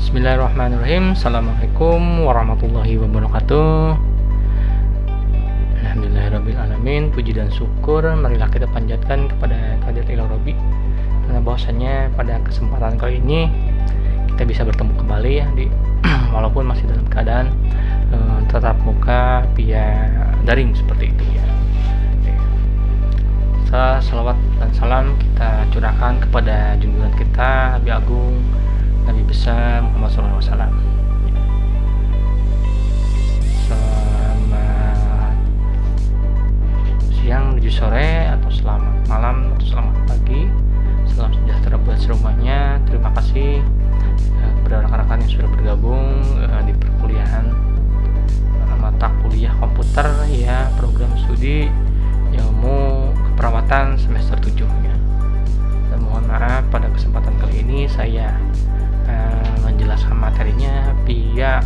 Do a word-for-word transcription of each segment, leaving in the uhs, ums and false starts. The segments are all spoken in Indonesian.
Bismillahirrahmanirrahim. Assalamualaikum warahmatullahi wabarakatuh. Alhamdulillahirrabbilalamin. Puji dan syukur marilah kita panjatkan kepada kehadirat Ilahi Rabbi, karena bahwasanya pada kesempatan kali ini kita bisa bertemu kembali ya di walaupun masih dalam keadaan eh, tatap muka via daring seperti itu ya. Oke. Salawat dan salam kita curahkan kepada junjungan kita Nabi Agung, Nabi besar Muhammad shallallahu alaihi wasallam. Selamat siang menuju sore, atau selamat malam, atau selamat pagi. Salam sejahtera buat semuanya. Terima kasih uh, kepada rekan-rekan yang sudah bergabung uh, di perkuliahan uh, mata kuliah komputer ya, program studi ilmu keperawatan semester tujuh ya. Dan mohon maaf pada kesempatan kali ini saya Uh, menjelaskan materinya via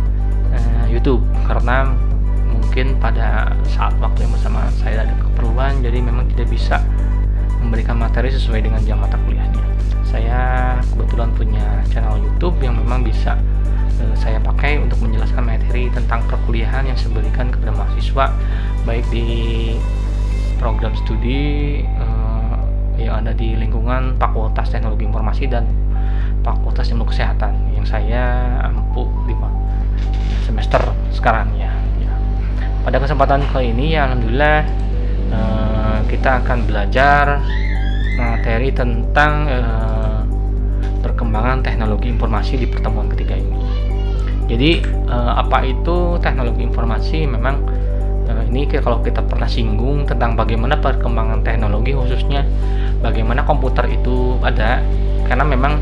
uh, YouTube, karena mungkin pada saat waktu yang bersamaan saya ada keperluan, jadi memang tidak bisa memberikan materi sesuai dengan jam mata kuliahnya. Saya kebetulan punya channel YouTube yang memang bisa uh, saya pakai untuk menjelaskan materi tentang perkuliahan yang saya berikan kepada mahasiswa, baik di program studi uh, yang ada di lingkungan Fakultas Teknologi Informasi dan Fakultas Ilmu Kesehatan yang saya ampu di semester sekarang ya. ya. Pada kesempatan kali ini ya, alhamdulillah eh, kita akan belajar materi tentang eh, perkembangan teknologi informasi di pertemuan ketiga ini. Jadi eh, apa itu teknologi informasi? Memang eh, ini kalau kita pernah singgung tentang bagaimana perkembangan teknologi, khususnya bagaimana komputer itu ada, karena memang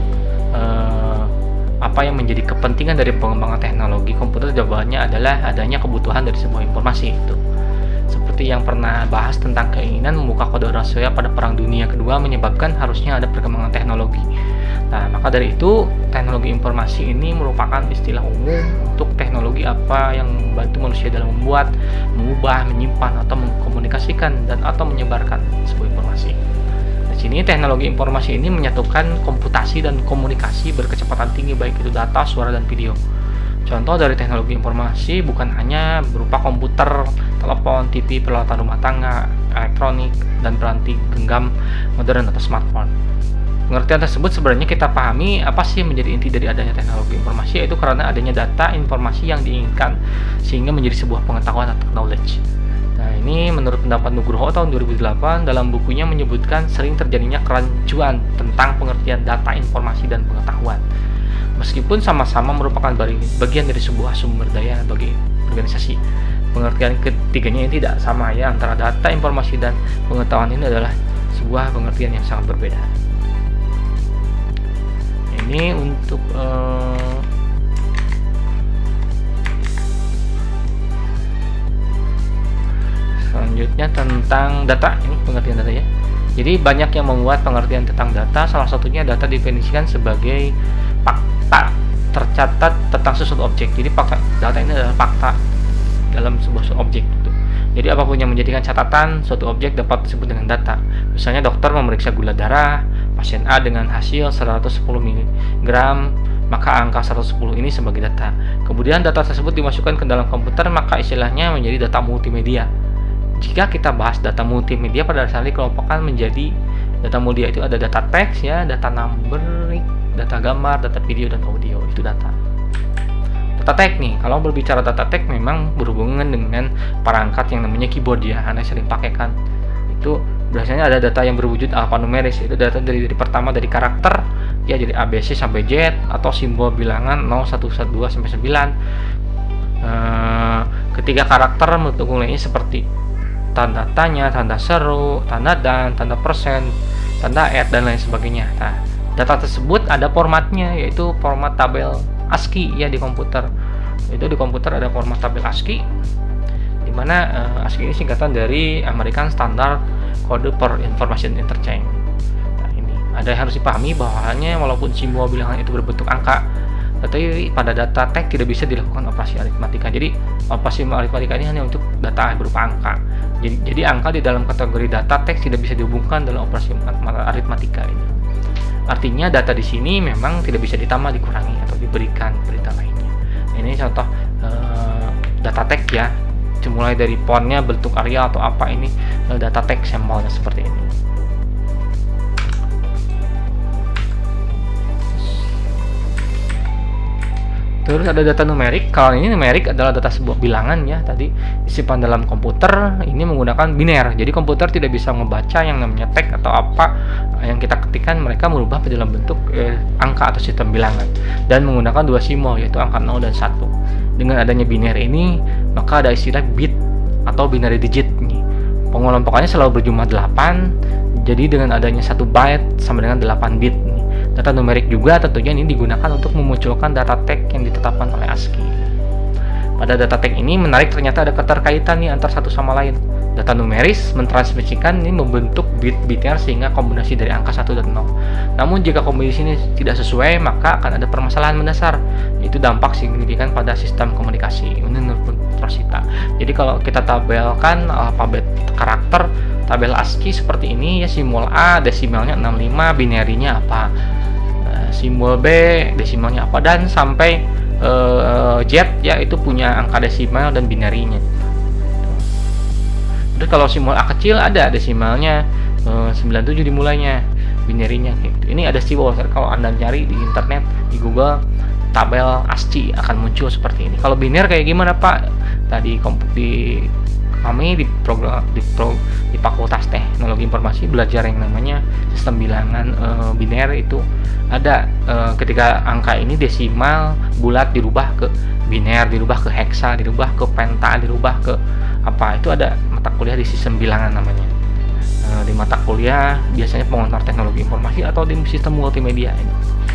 Uh, apa yang menjadi kepentingan dari pengembangan teknologi komputer, jawabannya adalah adanya kebutuhan dari sebuah informasi itu. Seperti yang pernah bahas tentang keinginan membuka kode rahasia pada Perang Dunia Kedua menyebabkan harusnya ada perkembangan teknologi. Nah, maka dari itu teknologi informasi ini merupakan istilah umum untuk teknologi apa yang membantu manusia dalam membuat, mengubah, menyimpan atau mengkomunikasikan dan atau menyebarkan sebuah informasi. Sini teknologi informasi ini menyatukan komputasi dan komunikasi berkecepatan tinggi, baik itu data, suara, dan video. Contoh dari teknologi informasi bukan hanya berupa komputer, telepon, T V, peralatan rumah tangga, elektronik, dan peranti genggam modern atau smartphone. Pengertian tersebut sebenarnya kita pahami apa sih menjadi inti dari adanya teknologi informasi, yaitu karena adanya data informasi yang diinginkan sehingga menjadi sebuah pengetahuan atau knowledge. Nah, ini menurut pendapat Nugroho tahun dua ribu delapan dalam bukunya menyebutkan sering terjadinya kerancuan tentang pengertian data, informasi, dan pengetahuan. Meskipun sama-sama merupakan bagian dari sebuah sumber daya bagi organisasi, pengertian ketiganya ini tidak sama ya, antara data, informasi, dan pengetahuan ini adalah sebuah pengertian yang sangat berbeda. Ini untuk uh, selanjutnya tentang data, ini pengertian data ya. Jadi banyak yang membuat pengertian tentang data, salah satunya data definisikan sebagai fakta tercatat tentang sesuatu objek. Jadi fakta, data ini adalah fakta dalam sebuah objek gitu. Jadi apapun yang menjadikan catatan suatu objek dapat disebut dengan data. Misalnya dokter memeriksa gula darah pasien A dengan hasil seratus sepuluh miligram, maka angka seratus sepuluh ini sebagai data. Kemudian data tersebut dimasukkan ke dalam komputer, maka istilahnya menjadi data multimedia. Jika kita bahas data multimedia, pada dasarnya dikelompokkan menjadi data multimedia itu ada data teks ya, data numerik, data gambar, data video, dan audio. Itu data. Data teks nih, kalau berbicara data teks memang berhubungan dengan perangkat yang namanya keyboard ya, Anda sering pakai kan. Itu biasanya ada data yang berwujud alfanumeris, itu data dari dari pertama dari karakter ya, jadi A B C sampai Z, atau simbol bilangan nol satu dua sampai sembilan. Eee, ketiga karakter mendukung lainnya seperti tanda tanya, tanda seru, tanda dan, tanda persen, tanda at, dan lain sebagainya. Nah, data tersebut ada formatnya, yaitu format tabel ASCII ya di komputer. Itu di komputer ada format tabel ASCII, dimana uh, ASCII ini singkatan dari American Standard Code for Information Interchange. Nah, ini ada yang harus dipahami bahwanya walaupun simbol bilangan itu berbentuk angka, tetapi pada data teks tidak bisa dilakukan operasi aritmatika. Jadi operasi aritmatika ini hanya untuk data berupa angka. Jadi, jadi angka di dalam kategori data teks tidak bisa dihubungkan dalam operasi aritmatika ini. Artinya data di sini memang tidak bisa ditambah, dikurangi atau diberikan berita lainnya. Nah, ini contoh uh, data tag ya, mulai dari fontnya, bentuk area atau apa, ini uh, data tag sampelnya seperti ini. Terus ada data numerik. Kalau ini numerik adalah data sebuah bilangan ya, tadi disimpan dalam komputer. Ini menggunakan biner. Jadi komputer tidak bisa membaca yang namanya tag atau apa yang kita ketikkan, mereka merubah dalam bentuk eh, angka atau sistem bilangan dan menggunakan dua simbol, yaitu angka nol dan satu. Dengan adanya biner ini, maka ada istilah bit atau binary digit nih. Pengelompokannya selalu berjumlah delapan. Jadi dengan adanya satu byte sama dengan delapan bit nih. Data numerik juga tentunya ini digunakan untuk memunculkan data tag yang ditetapkan oleh ASCII. Pada data tag ini menarik, ternyata ada keterkaitan nih antar satu sama lain. Data numeris mentransmisikan ini membentuk bit-bitnya sehingga kombinasi dari angka satu dan nol. Namun jika kombinasi ini tidak sesuai, maka akan ada permasalahan mendasar, yaitu dampak signifikan pada sistem komunikasi. Ini menurut Rosita. Jadi kalau kita tabelkan alfabet karakter tabel ASCII seperti ini ya, simbol A desimalnya enam puluh lima, binarinya apa, simbol B desimalnya apa, dan sampai uh, Z ya itu punya angka desimal dan binarinya. Terus kalau simbol A kecil ada desimalnya uh, sembilan puluh tujuh dimulainya, binarinya gitu. Ini ada simbol, kalau Anda nyari di internet di Google tabel ASCII akan muncul seperti ini. Kalau biner kayak gimana Pak? Tadi di kami di program di, pro, di Fakultas Teknologi Informasi belajar yang namanya sistem bilangan e, biner. Itu ada e, ketika angka ini desimal bulat dirubah ke biner, dirubah ke heksa, dirubah ke penta, dirubah ke apa, itu ada mata kuliah di sistem bilangan namanya. E, di mata kuliah biasanya pengantar teknologi informasi atau di sistem multimedia ini.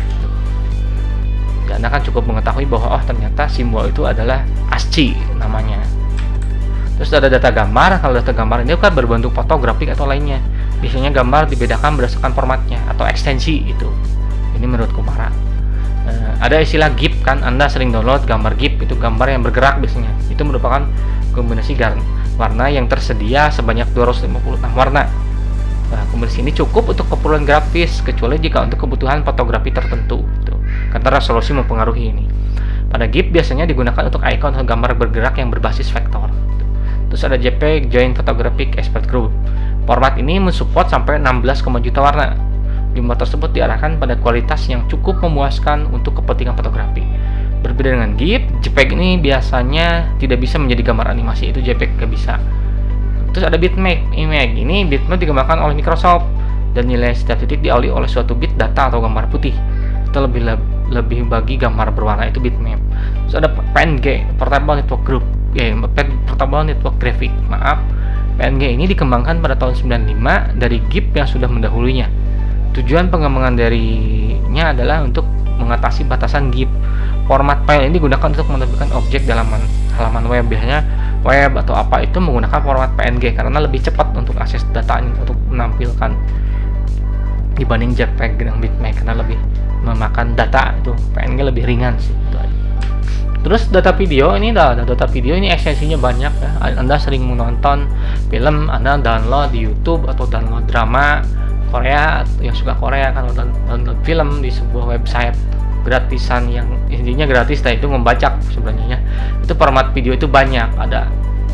Dan Anda kan cukup mengetahui bahwa oh ternyata simbol itu adalah ASCII namanya. Terus ada data gambar. Kalau data gambar ini kan berbentuk fotografik atau lainnya. Biasanya gambar dibedakan berdasarkan formatnya atau ekstensi itu. Ini menurut Kumara. Uh, ada istilah GIF kan, Anda sering download gambar GIF, itu gambar yang bergerak biasanya. Itu merupakan kombinasi warna yang tersedia sebanyak dua ratus lima puluh enam warna. Nah, kombinasi ini cukup untuk keperluan grafis, kecuali jika untuk kebutuhan fotografi tertentu. Gitu. Karena resolusi mempengaruhi ini. Pada GIF biasanya digunakan untuk icon atau gambar bergerak yang berbasis vektor. Terus ada JPEG, Joint Photographic Expert Group. Format ini mensupport sampai enam belas juta warna. Jumlah tersebut diarahkan pada kualitas yang cukup memuaskan untuk kepentingan fotografi. Berbeda dengan GIF, JPEG ini biasanya tidak bisa menjadi gambar animasi, itu JPEG gak bisa. Terus ada bitmap image. Ini bitmap dikembangkan oleh Microsoft dan nilai setiap titik diawali oleh suatu bit data atau gambar putih. Itu lebih lebih bagi gambar berwarna, itu bitmap. Terus ada P N G, Portable Network Group. Ya, Portable Network Graphic, maaf. P N G ini dikembangkan pada tahun sembilan puluh lima dari GIF yang sudah mendahulunya. Tujuan pengembangan darinya adalah untuk mengatasi batasan GIF. Format file ini digunakan untuk menampilkan objek dalam halaman web. Biasanya web atau apa itu menggunakan format P N G karena lebih cepat untuk akses datanya, untuk menampilkan dibanding JPEG dan bitmap, karena lebih memakan data. Itu P N G lebih ringan sih itu aja. Terus data video ini, dah data video ini ekstensinya banyak ya. Anda sering menonton film, Anda download di YouTube atau download drama Korea, yang suka Korea kan download film di sebuah website gratisan yang intinya gratis, nah itu membacak sebenarnya. Itu format video itu banyak, ada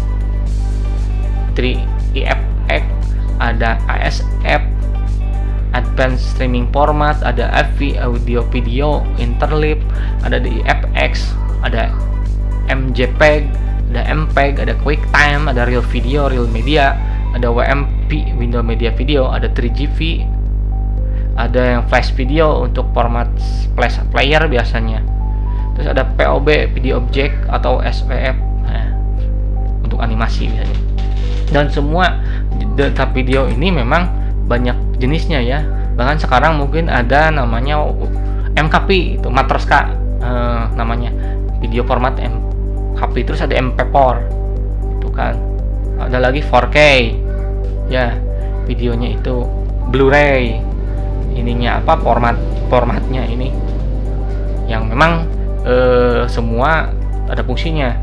tiga E F X, ada A S F, Advanced Streaming Format, ada A V I, audio video, interlip, ada di F X, ada M J P E G, ada M P E G, ada QuickTime, ada Real Video, Real Media, ada W M P, Windows Media Video, ada tiga G V, ada yang Flash Video untuk format Flash Player biasanya. Terus ada P O B, Video Object atau S V F, nah, untuk animasi biasanya. Dan semua data video ini memang banyak jenisnya ya. Bahkan sekarang mungkin ada namanya M K P, itu Matroska eh, namanya. Video format M K P, terus ada M P four itu kan, ada lagi four K ya, videonya itu Blu-ray, ininya apa, format formatnya ini yang memang eh, semua ada fungsinya.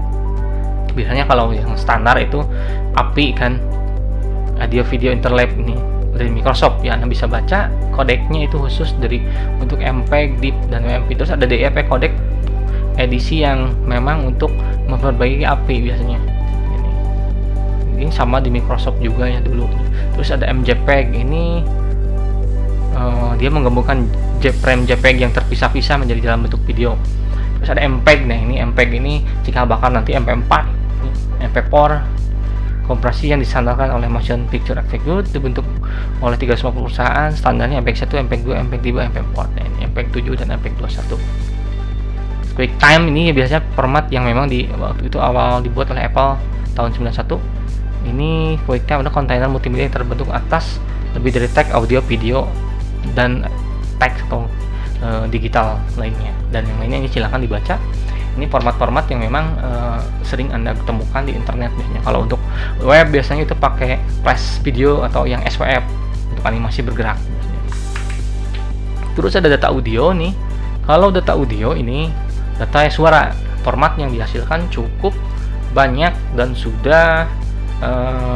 Biasanya kalau yang standar itu A P I kan, audio video interlap ini dari Microsoft ya. Anda bisa baca kodeknya itu khusus dari untuk M P E G, D I P dan W M P. Terus ada D E P kodek edisi yang memang untuk memperbaiki A P I biasanya. Ini, ini sama di Microsoft juga ya dulu. Terus ada M J P E G ini uh, dia menggabungkan frame J P E G yang terpisah-pisah menjadi dalam bentuk video. Terus ada M P E G, nah ini M P E G ini jika bakal nanti M P empat, M P empat kompresi yang disandarkan oleh Motion Picture Executive dibentuk oleh tiga ratus lima puluh perusahaan, standarnya M P E G satu, M P E G dua, M P E G tiga, M P empat. Nah, ini M P E G tujuh dan M P E G dua puluh satu. QuickTime ini biasanya format yang memang di waktu itu awal dibuat oleh Apple tahun sembilan puluh satu. Ini QuickTime adalah kontainer multimedia yang terbentuk atas lebih dari teks audio, video, dan teks atau e, digital lainnya. Dan yang lainnya ini silakan dibaca. Ini format-format yang memang e, sering Anda temukan di internet biasanya. Kalau untuk web biasanya itu pakai flash video atau yang S W F untuk animasi bergerak biasanya. Terus ada data audio nih. Kalau data audio ini data suara, format yang dihasilkan cukup banyak dan sudah e,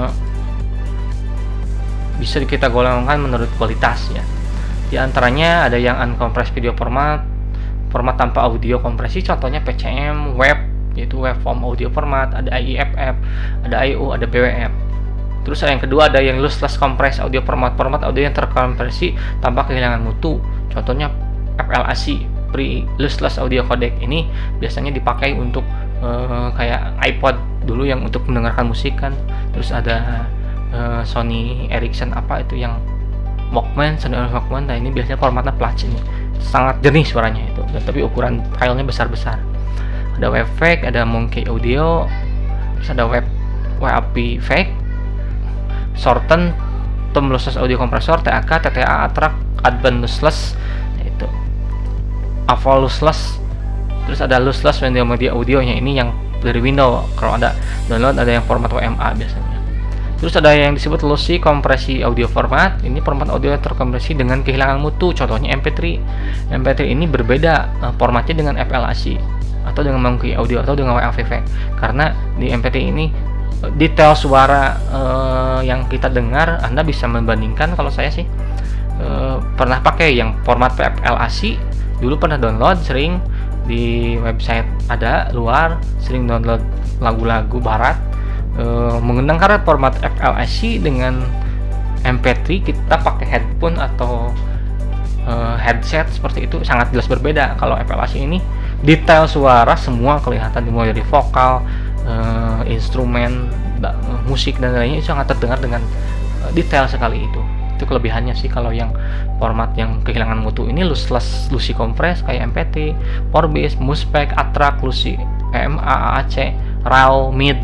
bisa kita golongkan menurut kualitas ya. Di antaranya ada yang uncompressed video format, format tanpa audio kompresi, contohnya P C M, web, yaitu waveform audio format, ada I F F, ada I O, ada B W F. Terus yang kedua ada yang lossless compressed audio format, format audio yang terkompresi tanpa kehilangan mutu, contohnya F L A C, Free Lossless Audio Codec. Ini biasanya dipakai untuk uh, kayak iPod dulu yang untuk mendengarkan musik kan. Terus ada uh, Sony Ericsson apa itu yang Walkman, Sony Walkman. Nah ini biasanya formatnya flash, ini sangat jernih suaranya itu, dan tapi ukuran filenya besar-besar. Ada WebFake, ada Monkey Audio, terus ada Web W A P Fake, Shorten, Tom Lossless Audio Compressor, T A K, T T A, Attract, Advanced Lossless, yaitu Avol Lossless. Terus ada Lossless Media Audionya, ini yang dari Windows. Kalau ada download ada yang format W M A biasanya. Terus ada yang disebut lossy kompresi audio format. Ini format audio terkompresi dengan kehilangan mutu, contohnya M P tiga. M P tiga ini berbeda uh, formatnya dengan F L A C atau dengan Monkey Audio atau dengan W A V F, karena di M P tiga ini uh, detail suara uh, yang kita dengar Anda bisa membandingkan. Kalau saya sih uh, pernah pakai yang format F L A C, dulu pernah download sering di website ada luar, sering download lagu-lagu barat. Uh, mengenang karena format F L A C dengan M P tiga kita pakai headphone atau uh, headset seperti itu sangat jelas berbeda. Kalau F L A C ini detail suara semua kelihatan, dimulai dari vokal, uh, instrumen, da, musik dan lainnya itu sangat terdengar dengan uh, detail sekali itu. Itu kelebihannya sih. Kalau yang format yang kehilangan mutu ini lossless, lossy compress kayak M P tiga, Vorbis, Muspec, Attract, lossy, E M A, A A C, RAW, M I D,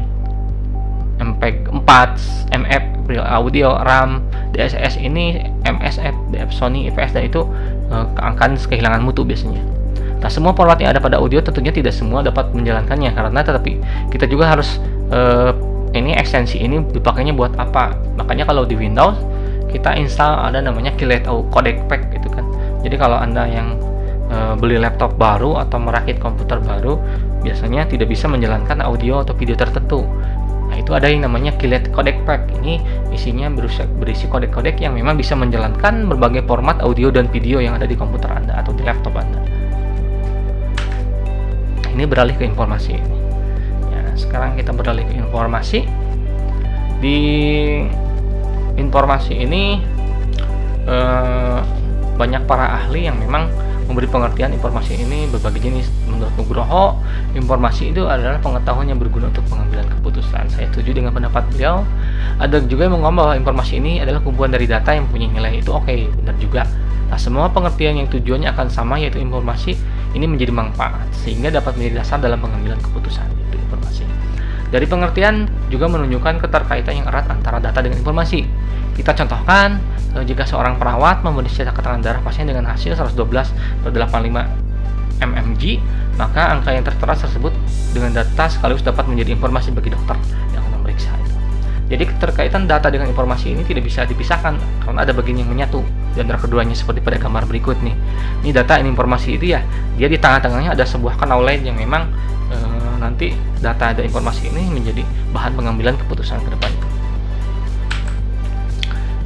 M P E G empat, M F, Real Audio, RAM, D S S ini M S F, D F Sony, I P S, dan itu uh, akan kehilangan mutu biasanya. Nah, semua format yang ada pada audio tentunya tidak semua dapat menjalankannya, karena tetapi kita juga harus uh, ini ekstensi ini dipakainya buat apa. Makanya kalau di Windows kita install ada namanya Keylight Codec Pack gitu kan. Jadi kalau Anda yang uh, beli laptop baru atau merakit komputer baru, biasanya tidak bisa menjalankan audio atau video tertentu. Nah, itu ada yang namanya Keylight Codec Pack. Ini isinya berisi, berisi kodek-kodek yang memang bisa menjalankan berbagai format audio dan video yang ada di komputer Anda atau di laptop Anda. Ini beralih ke informasi ini. Ya, sekarang kita beralih ke informasi. Di informasi ini eh, banyak para ahli yang memang memberi pengertian informasi ini berbagai jenis. Menurut Nugroho, informasi itu adalah pengetahuan yang berguna untuk pengambilan keputusan. Saya setuju dengan pendapat beliau. Ada juga yang mengatakan bahwa informasi ini adalah kumpulan dari data yang punya nilai. Itu oke, okay, benar juga. Nah, semua pengertian yang tujuannya akan sama, yaitu informasi ini menjadi manfaat sehingga dapat menjadi dasar dalam pengambilan keputusan. Itu informasi. Dari pengertian juga menunjukkan keterkaitan yang erat antara data dengan informasi. Kita contohkan, jika seorang perawat memeriksa tekanan darah pasien dengan hasil seratus dua belas per delapan puluh lima mmHg, maka angka yang tertera tersebut dengan data sekaligus dapat menjadi informasi bagi dokter yang akan memeriksa itu. Jadi keterkaitan data dengan informasi ini tidak bisa dipisahkan karena ada bagian yang menyatu di antara keduanya, seperti pada gambar berikut nih. Ini data dan informasi itu ya, dia di tengah-tengahnya ada sebuah kanal lain yang memang e, nanti data dan informasi ini menjadi bahan pengambilan keputusan ke depan.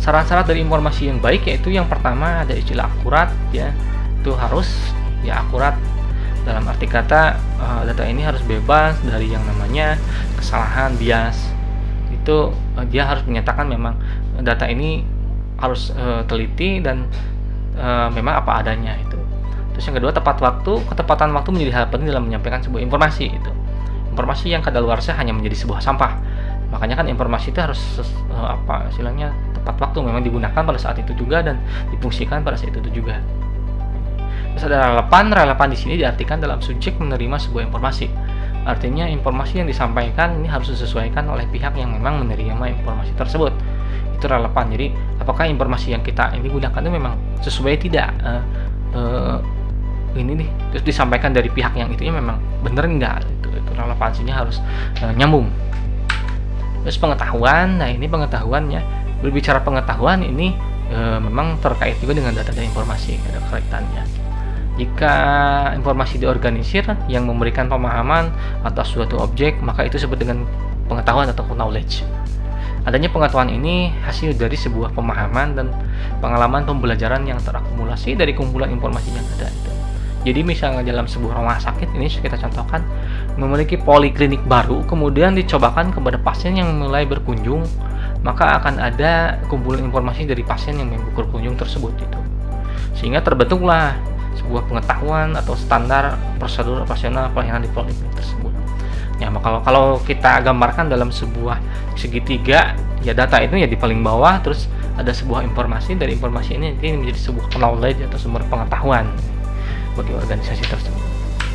syarat-syarat dari informasi yang baik yaitu yang pertama ada istilah akurat ya, itu harus ya akurat dalam arti kata uh, data ini harus bebas dari yang namanya kesalahan, bias. Itu uh, dia harus menyatakan memang data ini harus uh, teliti dan uh, memang apa adanya itu. Terus yang kedua tepat waktu, ketepatan waktu menjadi hal penting dalam menyampaikan sebuah informasi itu. Informasi yang kadaluarsa hanya menjadi sebuah sampah. Makanya kan informasi itu harus uh, apa istilahnya tepat waktu, memang digunakan pada saat itu juga dan difungsikan pada saat itu juga. Terus ada relevan, relevan di sini diartikan dalam subjek menerima sebuah informasi. Artinya informasi yang disampaikan ini harus disesuaikan oleh pihak yang memang menerima informasi tersebut. Itu relevan. Jadi apakah informasi yang kita ini gunakan itu memang sesuai tidak? Uh, uh, ini nih terus disampaikan dari pihak yang itunya memang bener enggak? Itu, itu relevansinya harus uh, nyambung. Terus pengetahuan, nah ini pengetahuannya, berbicara pengetahuan ini e, memang terkait juga dengan data dan informasi, ada kaitannya. Jika informasi diorganisir yang memberikan pemahaman atas suatu objek, maka itu disebut dengan pengetahuan atau knowledge. Adanya pengetahuan ini hasil dari sebuah pemahaman dan pengalaman pembelajaran yang terakumulasi dari kumpulan informasi yang ada itu. Jadi misalnya dalam sebuah rumah sakit ini kita contohkan memiliki poliklinik baru, kemudian dicobakan kepada pasien yang mulai berkunjung, maka akan ada kumpulan informasi dari pasien yang berkunjung tersebut itu. Sehingga terbentuklah sebuah pengetahuan atau standar prosedur operasional pelayanan di poliklinik tersebut. Ya, kalau kalau kita gambarkan dalam sebuah segitiga, ya data itu ya di paling bawah, terus ada sebuah informasi, dari informasi ini ini menjadi sebuah knowledge atau sumber pengetahuan bagi organisasi tersebut.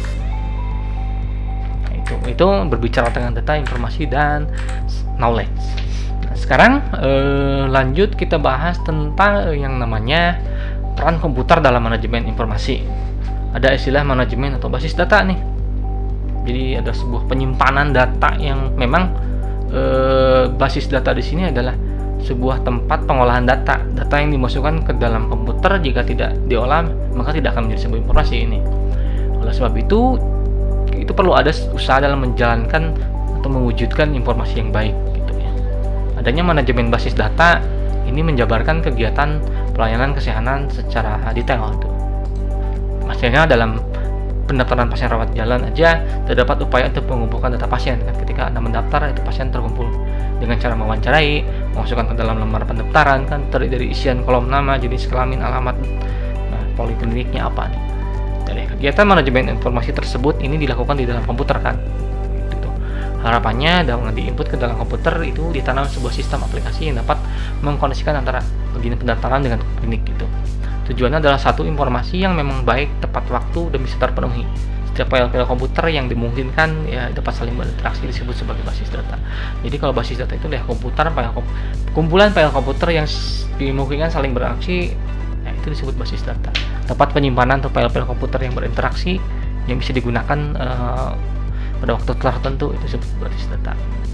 Nah, itu itu berbicara tentang data, informasi dan knowledge. Nah, sekarang eh, lanjut kita bahas tentang yang namanya peran komputer dalam manajemen informasi. Ada istilah manajemen atau basis data nih. Jadi ada sebuah penyimpanan data yang memang eh, basis data di sini adalah sebuah tempat pengolahan data. Data yang dimasukkan ke dalam komputer jika tidak diolah maka tidak akan menjadi sebuah informasi ini. Oleh sebab itu, itu perlu ada usaha dalam menjalankan atau mewujudkan informasi yang baik gitu ya. Adanya manajemen basis data ini menjabarkan kegiatan pelayanan kesehatan secara detail itu. Maksudnya dalam pendaftaran pasien rawat jalan aja terdapat upaya untuk mengumpulkan data pasien. Ketika Anda mendaftar, itu pasien terkumpul dengan cara mewawancarai, memasukkan ke dalam lembar pendaftaran, kan terdiri dari isian kolom nama, jenis kelamin, alamat, nah, polikliniknya apa nih. Dari kegiatan manajemen informasi tersebut ini dilakukan di dalam komputer kan. Gitu. Harapannya dengan diinput ke dalam komputer itu ditanam sebuah sistem aplikasi yang dapat mengkoneksikan antara bagian pendaftaran dengan klinik gitu. Tujuannya adalah satu informasi yang memang baik, tepat waktu, dan bisa terpenuhi. Setiap file-file komputer yang dimungkinkan ya dapat saling berinteraksi disebut sebagai basis data. Jadi kalau basis data itu adalah komputer, file kom kumpulan file komputer yang dimungkinkan saling berinteraksi, ya itu disebut basis data. Tempat penyimpanan atau file-file komputer yang berinteraksi yang bisa digunakan uh, pada waktu tertentu itu disebut basis data.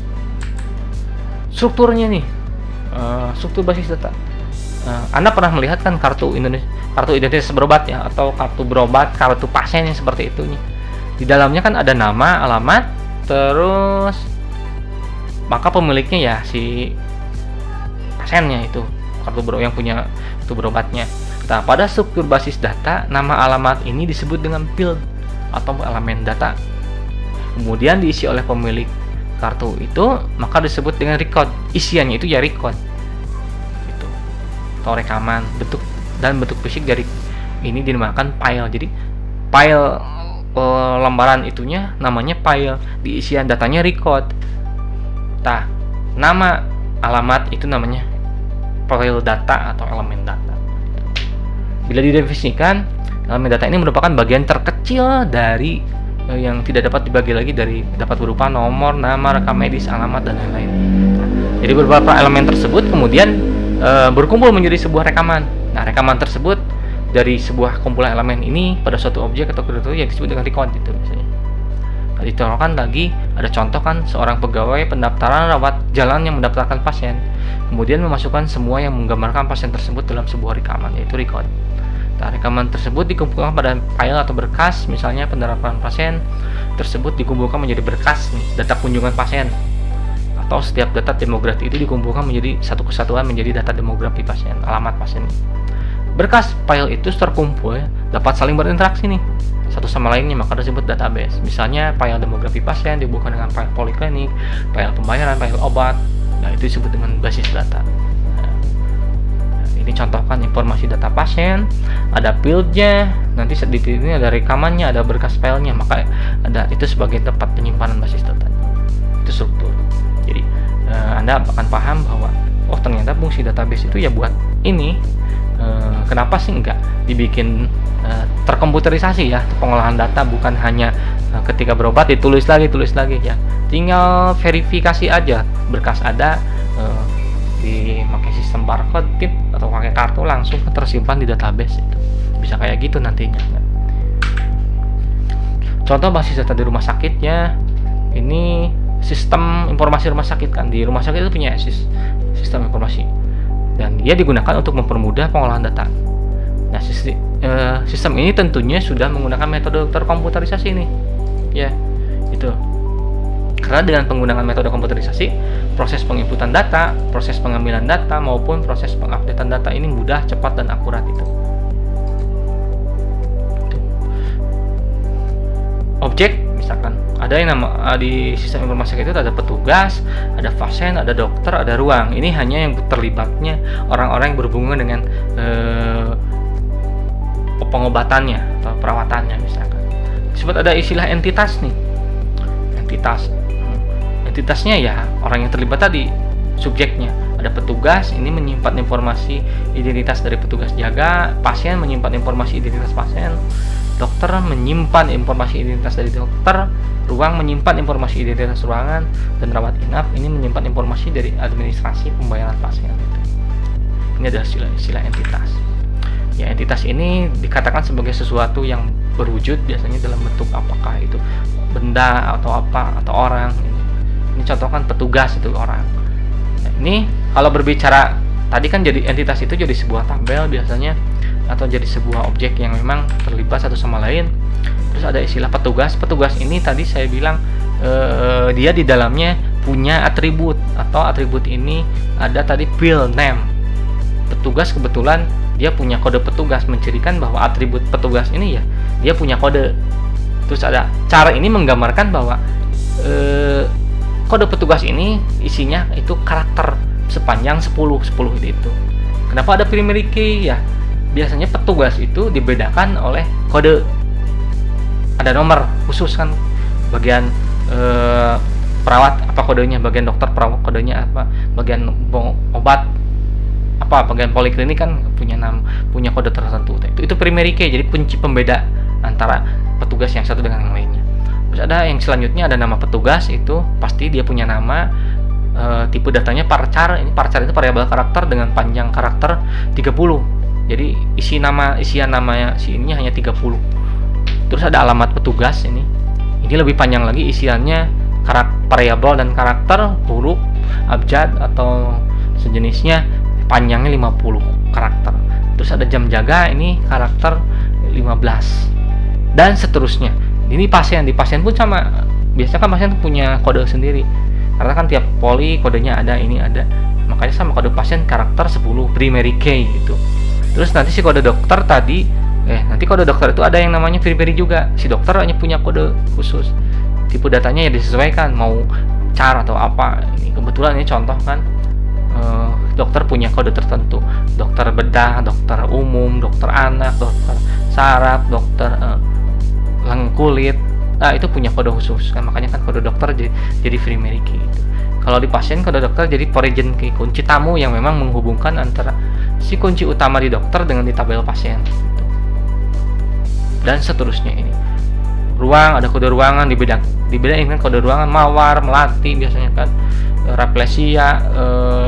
Strukturnya nih, uh, struktur basis data. Uh, Anda pernah melihat kan kartu Indonesia, kartu identitas berobat ya, atau kartu berobat, kartu pasien yang seperti itu nih. Di dalamnya kan ada nama, alamat, terus maka pemiliknya ya si pasiennya itu, kartu berobat yang punya kartu berobatnya. Nah, pada struktur basis data, nama alamat ini disebut dengan field atau elemen data. Kemudian diisi oleh pemilik kartu itu, maka disebut dengan record. Isiannya itu ya record. Atau rekaman, bentuk dan bentuk fisik dari ini dinamakan file. Jadi file e, lembaran itunya namanya file, di isian datanya record. Nah, nama alamat itu namanya file data atau elemen data. Bila didefinisikan, elemen data ini merupakan bagian terkecil dari e, yang tidak dapat dibagi lagi dari dapat berupa nomor, nama, rekam medis, alamat dan lain-lain. Jadi beberapa elemen tersebut kemudian E, berkumpul menjadi sebuah rekaman. Nah, rekaman tersebut dari sebuah kumpulan elemen ini pada suatu objek atau kedua yang disebut dengan record itu biasanya. Nah, dicontohkan lagi ada contoh kan seorang pegawai pendaftaran rawat jalan yang mendaftarkan pasien, kemudian memasukkan semua yang menggambarkan pasien tersebut dalam sebuah rekaman yaitu record. Nah, rekaman tersebut dikumpulkan pada file atau berkas, misalnya pendaftaran pasien tersebut dikumpulkan menjadi berkas nih, data kunjungan pasien. Atau atau setiap data demografi itu dikumpulkan menjadi satu kesatuan menjadi data demografi pasien, alamat pasien. Berkas file itu terkumpul ya, dapat saling berinteraksi nih satu sama lainnya, maka disebut database. Misalnya file demografi pasien dihubungkan dengan file poliklinik, file pembayaran, file obat. Nah, itu disebut dengan basis data. Nah, ini contohkan informasi data pasien, ada fieldnya, nanti di field ini ada rekamannya, ada berkas filenya, maka ada itu sebagai tempat penyimpanan basis data. Itu struktur. Jadi eh, Anda akan paham bahwa oh ternyata fungsi database itu ya buat ini. Eh, kenapa sih enggak dibikin eh, terkomputerisasi ya pengolahan data, bukan hanya eh, ketika berobat ditulis lagi tulis lagi ya, tinggal verifikasi aja berkas ada eh, dipakai sistem barcode tip atau pakai kartu langsung tersimpan di database. Itu bisa kayak gitu nantinya. Contoh basis data di rumah sakitnya ini sistem informasi rumah sakit kan, di rumah sakit itu punya sistem informasi dan dia digunakan untuk mempermudah pengolahan data. Nah, sistem ini tentunya sudah menggunakan metode terkomputerisasi ini, ya, itu. Karena dengan penggunaan metode komputerisasi, proses penginputan data, proses pengambilan data maupun proses pengupdatean data ini mudah, cepat dan akurat itu. Objek, misalkan ada yang nama di sistem informasi itu ada petugas, ada pasien, ada dokter, ada ruang. Ini hanya yang terlibatnya orang-orang yang berhubungan dengan eh, pengobatannya atau perawatannya misalkan. Disebut ada istilah entitas nih. Entitas. Entitasnya ya orang yang terlibat tadi, subjeknya. Ada petugas, ini menyimpan informasi identitas dari petugas jaga, pasien menyimpan informasi identitas pasien. Dokter menyimpan informasi identitas dari dokter, ruang menyimpan informasi identitas ruangan, dan rawat inap ini menyimpan informasi dari administrasi pembayaran pasien. Ini adalah istilah-istilah entitas. Ya, entitas ini dikatakan sebagai sesuatu yang berwujud biasanya dalam bentuk apakah itu benda atau apa atau orang. Ini contohkan petugas itu orang. Nah, ini kalau berbicara tadi kan jadi entitas itu jadi sebuah tabel biasanya, atau jadi sebuah objek yang memang terlibat satu sama lain. Terus ada istilah petugas. Petugas ini tadi saya bilang eh, dia di dalamnya punya atribut, atau atribut ini ada tadi field name. Petugas kebetulan dia punya kode petugas, mencirikan bahwa atribut petugas ini ya dia punya kode. Terus ada cara ini menggambarkan bahwa eh, kode petugas ini isinya itu karakter sepanjang sepuluh sepuluh itu. Kenapa ada primary key ya? Biasanya petugas itu dibedakan oleh kode, ada nomor khusus kan, bagian eh, perawat apa kodenya, bagian dokter perawat kodenya apa, bagian obat apa, bagian poliklinik kan punya nama, punya kode tertentu. Itu itu primary key, jadi kunci pembeda antara petugas yang satu dengan yang lainnya. Terus ada yang selanjutnya ada nama petugas, itu pasti dia punya nama. E, tipe datanya parchar. Ini parchar itu variabel karakter dengan panjang karakter tiga puluh. Jadi isi nama isian namanya si ininya hanya tiga puluh. Terus ada alamat petugas ini. Ini lebih panjang lagi isiannya, karakter variabel dan karakter, huruf, abjad atau sejenisnya, panjangnya lima puluh karakter. Terus ada jam jaga, ini karakter lima belas. Dan seterusnya. Ini pasien, di pasien pun sama. Biasanya kan pasien punya kode sendiri. Karena kan tiap poli kodenya ada, ini ada. Makanya sama kode pasien karakter sepuluh, primary key gitu. Terus nanti si kode dokter tadi, eh nanti kode dokter itu ada yang namanya primary juga. Si dokter hanya punya kode khusus. Tipe datanya ya disesuaikan, mau char atau apa. Ini kebetulan ini contoh kan, eh, dokter punya kode tertentu. Dokter bedah, dokter umum, dokter anak, dokter saraf, dokter eh, leng kulit. Nah, itu punya kode khusus kan, makanya kan kode dokter jadi, jadi primary key gitu. Kalau di pasien kode dokter jadi origin key, kunci tamu yang memang menghubungkan antara si kunci utama di dokter dengan di tabel pasien gitu. Dan seterusnya ini. Ruang, ada kode ruangan dibedain. Dibedain kan kode ruangan mawar, melati biasanya kan, raplesia, eh,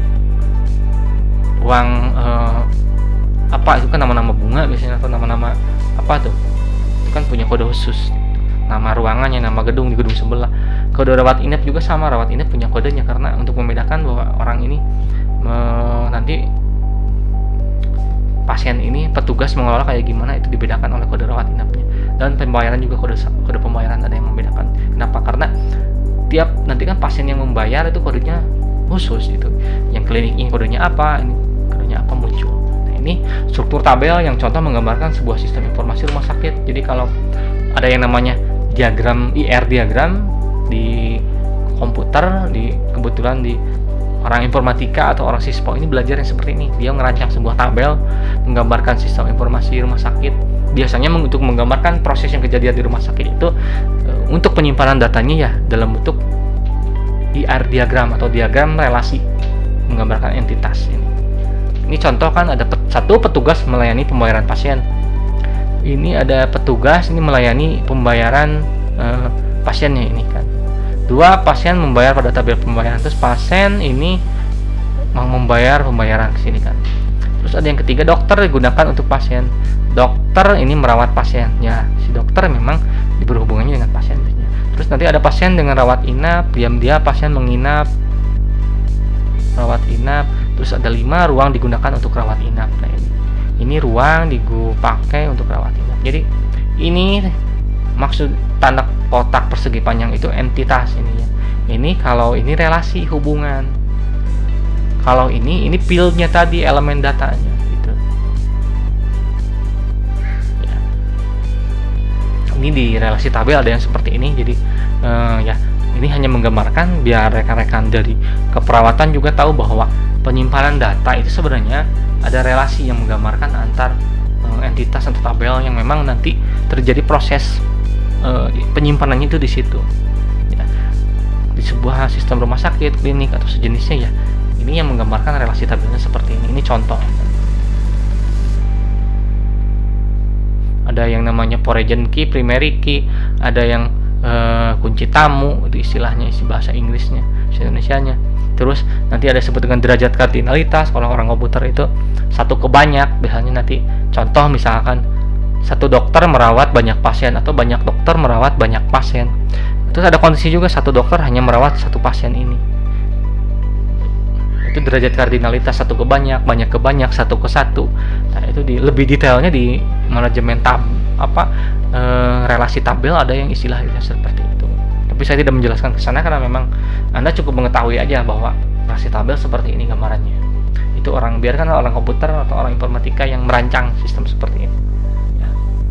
ruang eh, apa itu kan nama-nama bunga biasanya, atau nama-nama apa tuh. Itu kan punya kode khusus. Nama ruangannya, nama gedung di gedung sebelah. Kode rawat inap juga sama, rawat inap punya kodenya karena untuk membedakan bahwa orang ini me, nanti pasien ini petugas mengelola kayak gimana, itu dibedakan oleh kode rawat inapnya. Dan pembayaran juga kode kode pembayaran ada yang membedakan. Kenapa? Karena tiap nanti kan pasien yang membayar itu kodenya khusus itu, yang klinik ini kodenya apa, ini kodenya apa muncul. Nah, ini struktur tabel yang contoh menggambarkan sebuah sistem informasi rumah sakit. Jadi kalau ada yang namanya diagram I R diagram di komputer, di kebetulan di orang informatika atau orang sispo ini belajar yang seperti ini. Dia ngerancang sebuah tabel menggambarkan sistem informasi rumah sakit. Biasanya untuk menggambarkan proses yang kejadian di rumah sakit itu e, untuk penyimpanan datanya ya dalam bentuk I R diagram atau diagram relasi menggambarkan entitas ini. Ini contoh kan ada pet, satu petugas melayani pembayaran pasien. Ini ada petugas ini melayani pembayaran e, pasiennya ini kan. Dua, pasien membayar pada tabel pembayaran. Terus pasien ini mau membayar pembayaran ke sini kan. Terus ada yang ketiga, dokter digunakan untuk pasien. Dokter ini merawat pasien. Ya, si dokter memang berhubungannya dengan pasien. Terus nanti ada pasien dengan rawat inap, diam-diam pasien menginap, rawat inap. Terus ada lima, ruang digunakan untuk rawat inap. Nah ini, ini ruang dipakai untuk rawat inap. Jadi ini maksud tanda kotak persegi panjang itu entitas ini ya. Ini kalau ini relasi hubungan. Kalau ini ini fieldnya tadi, elemen datanya gitu. Ya. Ini di relasi tabel ada yang seperti ini. Jadi uh, ya ini hanya menggambarkan biar rekan-rekan dari keperawatan juga tahu bahwa penyimpanan data itu sebenarnya ada relasi yang menggambarkan antar uh, entitas atau tabel yang memang nanti terjadi proses uh, penyimpanannya itu di situ. Ya. Di sebuah sistem rumah sakit, klinik atau sejenisnya ya. Ini yang menggambarkan relasi tabelnya seperti ini. Ini contoh. Ada yang namanya foreign key, primary key, ada yang uh, kunci tamu, itu istilahnya, isi bahasa Inggrisnya, bahasa Indonesianya. Terus nanti ada disebut dengan derajat kardinalitas. Kalau orang komputer itu satu ke banyak, biasanya nanti contoh misalkan satu dokter merawat banyak pasien atau banyak dokter merawat banyak pasien. Terus ada kondisi juga satu dokter hanya merawat satu pasien ini. Itu derajat kardinalitas satu ke banyak, banyak ke banyak, satu ke satu. Nah itu di, lebih detailnya di manajemen tab apa e, relasi tabel ada yang istilahnya seperti itu. Tapi saya tidak menjelaskan ke sana karena memang Anda cukup mengetahui aja bahwa relasi tabel seperti ini gambarannya. Itu orang biarkan orang komputer atau orang informatika yang merancang sistem seperti ini. Ya.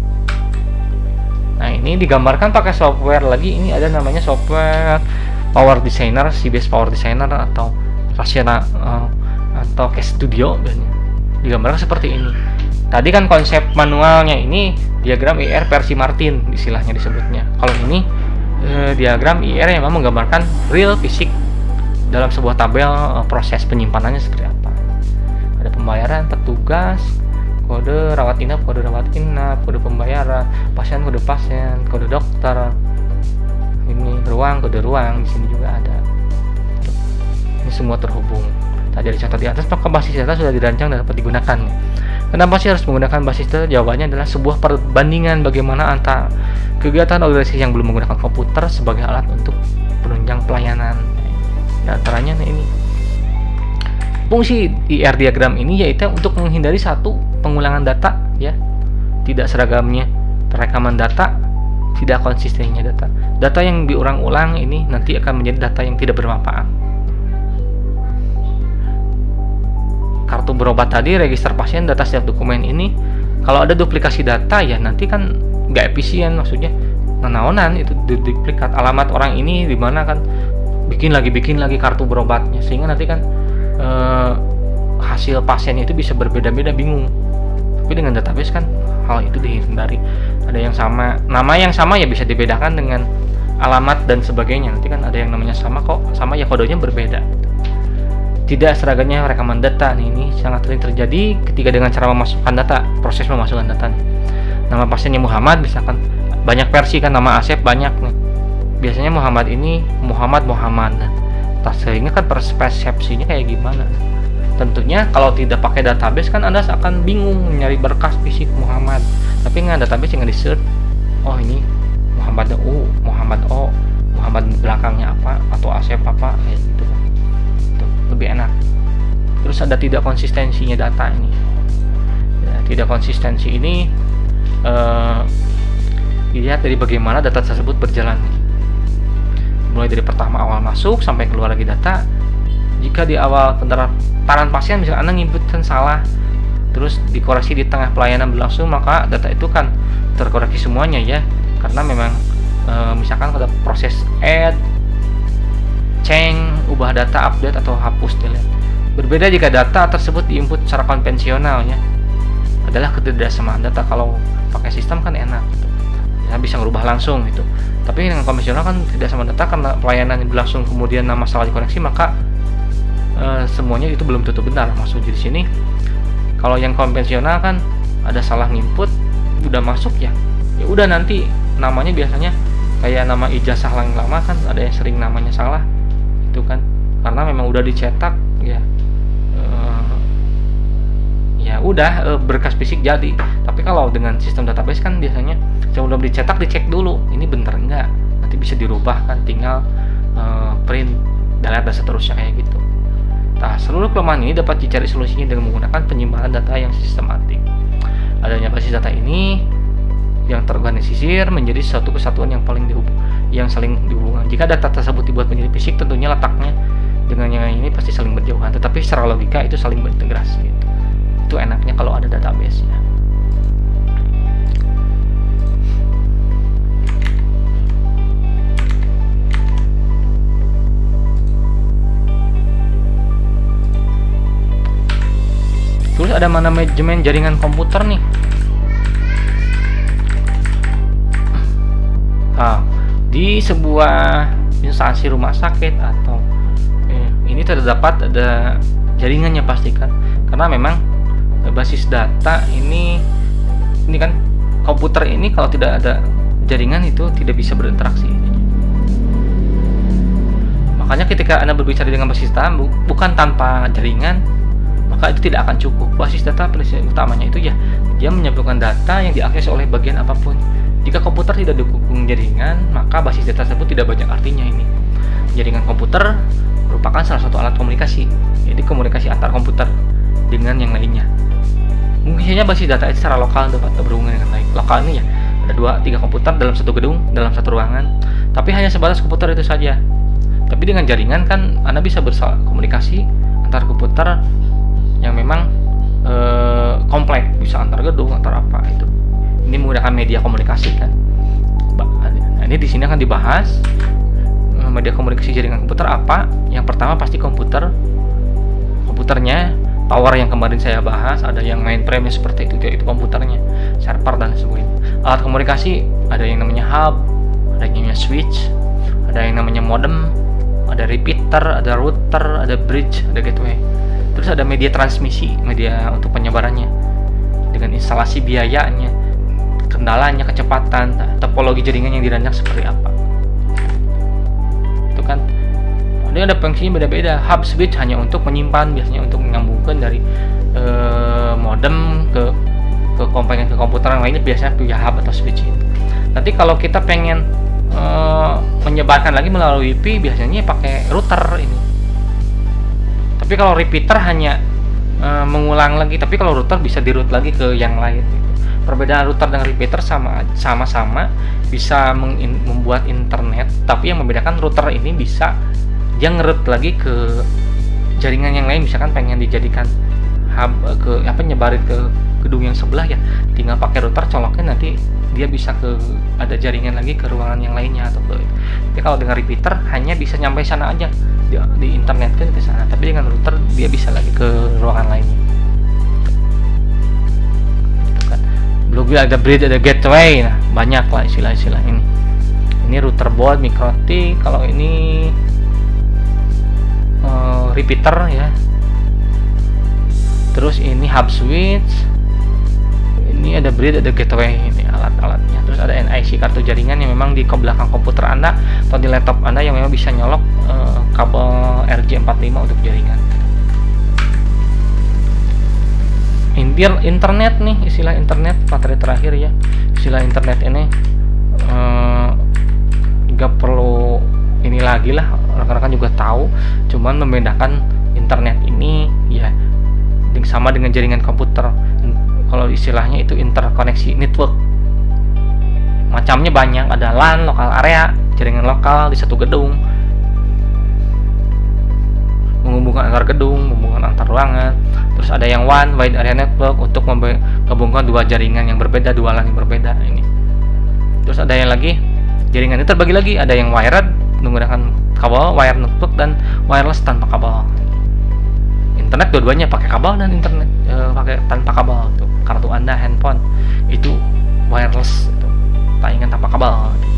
Nah ini digambarkan pakai software lagi. Ini ada namanya software Power Designer, C B S Power Designer atau Rasyana uh, atau Case Studio digambarkan seperti ini. Tadi kan konsep manualnya ini diagram I R versi Martin istilahnya disebutnya. Kalau ini uh, diagram I R yang memang menggambarkan real fisik dalam sebuah tabel uh, proses penyimpanannya seperti apa. Ada pembayaran, petugas, kode rawat inap, kode rawat inap, kode pembayaran, pasien, kode pasien, kode dokter. Ini ruang, kode ruang, di sini juga ada. Ini semua terhubung. Tadi ada contoh di atas, maka basis data sudah dirancang dan dapat digunakan. Kenapa sih harus menggunakan basis data? Jawabannya adalah sebuah perbandingan bagaimana antara kegiatan organisasi yang belum menggunakan komputer sebagai alat untuk penunjang pelayanan. Di antaranya nah ini. Fungsi I R diagram ini yaitu untuk menghindari satu pengulangan data ya. Tidak seragamnya perekaman data, tidak konsistennya data. Data yang diulang-ulang ini nanti akan menjadi data yang tidak bermanfaat. Kartu berobat tadi, register pasien, data setiap dokumen ini, kalau ada duplikasi data ya nanti kan nggak efisien, maksudnya nanaonan itu duplikat alamat orang ini di mana kan bikin lagi bikin lagi kartu berobatnya sehingga nanti kan eh, hasil pasien itu bisa berbeda-beda, bingung. Tapi dengan database kan hal itu dihindari. Ada yang sama, nama yang sama ya bisa dibedakan dengan alamat dan sebagainya. Nanti kan ada yang namanya sama kok, sama ya kodenya berbeda. Tidak seragamnya rekaman data nih, ini sangat sering terjadi ketika dengan cara memasukkan data, proses memasukkan data nih. Nama pasiennya Muhammad, misalkan banyak versi kan, nama Asep banyak nih. Biasanya Muhammad ini Muhammad Muhammad. Nah, sehingga kan persepsinya kayak gimana? Tentunya kalau tidak pakai database kan Anda akan bingung nyari berkas fisik Muhammad. Tapi nggak database yang di-search, oh ini Muhammad O, Muhammad O, Muhammad belakangnya apa atau Asep apa kayak gitu kan. Lebih enak. Terus ada tidak konsistensinya data ini ya, tidak konsistensi ini uh, dilihat dari bagaimana data tersebut berjalan. mulai dari pertama awal masuk sampai keluar lagi data. Jika di awal pendaftaran pasien misalnya Anda nginputkan salah, terus dikoreksi di tengah pelayanan berlangsung, maka data itu kan terkoreksi semuanya ya, karena memang e, misalkan ada proses add, change, ubah data, update atau hapus, delete. Berbeda jika data tersebut diinput secara konvensional ya, adalah ketidaksamaan data. Kalau pakai sistem kan enak gitu, ya bisa merubah langsung gitu. Tapi dengan konvensional kan tidak sama data, karena pelayanan berlangsung kemudian nama salah dikoneksi, maka e, semuanya itu belum tentu benar. Maksud di sini kalau yang konvensional kan ada salah nginput, udah masuk ya, ya udah nanti namanya biasanya kayak nama ijazah yang lama kan ada yang sering namanya salah itu kan, karena memang udah dicetak ya. Ya udah berkas fisik jadi. Tapi kalau dengan sistem database kan biasanya sebelum dicetak dicek dulu ini bener enggak, nanti bisa dirubah kan, tinggal uh, print, delete dan seterusnya kayak gitu. Nah, seluruh kelemahan ini dapat dicari solusinya dengan menggunakan penyimpanan data yang sistematik. Adanya basis data ini yang terorganisir menjadi satu kesatuan yang paling dihubung, yang saling dihubungkan. Jika data tersebut dibuat menjadi fisik, tentunya letaknya dengan yang ini pasti saling berjauhan, tetapi secara logika itu saling berintegrasi gitu. Itu enaknya kalau ada database ya. Terus ada manajemen jaringan komputer nih. Nah, di sebuah instansi rumah sakit atau eh, ini terdapat ada jaringannya pastikan, karena memang basis data ini ini kan komputer ini kalau tidak ada jaringan itu tidak bisa berinteraksi. Makanya ketika Anda berbicara dengan basis data bukan tanpa jaringan, maka itu tidak akan cukup. Basis data prinsip utamanya itu ya dia menyambungkan data yang diakses oleh bagian apapun. Jika komputer tidak didukung jaringan, maka basis data tersebut tidak banyak artinya. Ini jaringan komputer merupakan salah satu alat komunikasi, jadi komunikasi antar komputer dengan yang lainnya. Mungkin saja basis data itu secara lokal dapat berhubungan dengan lain. Lokal ini ya ada dua, tiga komputer dalam satu gedung, dalam satu ruangan, tapi hanya sebatas komputer itu saja. Tapi dengan jaringan kan Anda bisa berkomunikasi antar komputer yang memang e, kompleks, bisa antar gedung, antar apa itu. Ini menggunakan media komunikasi kan. Nah, ini di sini akan dibahas media komunikasi jaringan komputer apa. Yang pertama pasti komputer, komputernya. Power yang kemarin saya bahas, ada yang mainframe seperti itu, itu komputernya, server dan sebagainya. Alat komunikasi ada yang namanya hub, ada yang namanya switch, ada yang namanya modem, ada repeater, ada router, ada bridge, ada gateway. Terus ada media transmisi, media untuk penyebarannya dengan instalasi biayanya, kendalanya, kecepatan, topologi jaringan yang dirancang seperti apa. Itu kan dia ada fungsinya beda-beda. Hub switch hanya untuk menyimpan, biasanya untuk menyambungkan dari e, modem ke ke komponen ke komputer yang lainnya, biasanya punya hub atau switch itu. Nanti kalau kita pengen e, menyebarkan lagi melalui W I P, biasanya pakai router ini. Tapi kalau repeater hanya e, mengulang lagi, tapi kalau router bisa di route lagi ke yang lain gitu. Perbedaan router dengan repeater sama sama-sama bisa meng, membuat internet, tapi yang membedakan router ini bisa dia ngerut lagi ke jaringan yang lain. Misalkan pengen dijadikan hub ke apa, nyebarin ke gedung yang sebelah ya, tinggal pakai router colokin, nanti dia bisa ke ada jaringan lagi ke ruangan yang lainnya atau ke. Tapi kalau dengan repeater hanya bisa nyampe sana aja, di, di internet kan ke sana, tapi dengan router dia bisa lagi ke ruangan lainnya. Gitu kan. Belum ada bridge, ada gateway, nah banyak lah istilah-istilah ini. Ini router board, MikroTik, kalau ini Uh, repeater ya. Terus ini hub switch, ini ada bridge, ada gateway, ini alat-alatnya. Terus ada N I C, kartu jaringan yang memang di belakang komputer Anda atau di laptop Anda yang memang bisa nyolok uh, kabel R J empat puluh lima untuk jaringan. Intir internet nih, istilah internet materi terakhir ya. Istilah internet ini uh, nggak perlu ini lagi lah, rekan-rekan juga tahu, cuman membedakan internet ini ya sama dengan jaringan komputer. Kalau istilahnya itu interkoneksi network, macamnya banyak, ada LAN, lokal area, jaringan lokal di satu gedung, menghubungkan antar gedung, menghubungkan antar ruangan. Terus ada yang one wide area network untuk menggabungkan dua jaringan yang berbeda, dua LAN yang berbeda ini. Terus ada yang lagi jaringan itu terbagi lagi, ada yang wired menggunakan kabel, wired network, dan wireless tanpa kabel. Internet dua-duanya pakai kabel dan internet e, pakai tanpa kabel. Tuh, kartu Anda, handphone itu wireless, itu tayangan tanpa kabel.